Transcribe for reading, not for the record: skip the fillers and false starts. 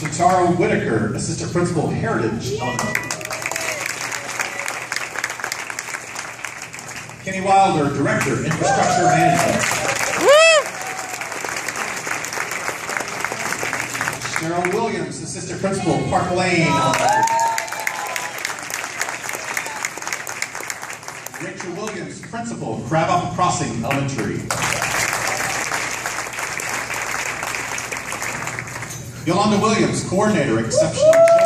Tatara Whitaker, Assistant Principal, Heritage Elementary. Kenny Wilder, Director, Infrastructure Management. Cheryl Williams, Assistant Principal, Park Lane Elementary. Rachel Williams, Principal, Crabapple Crossing Elementary. Yolanda Williams, Coordinator, Exceptional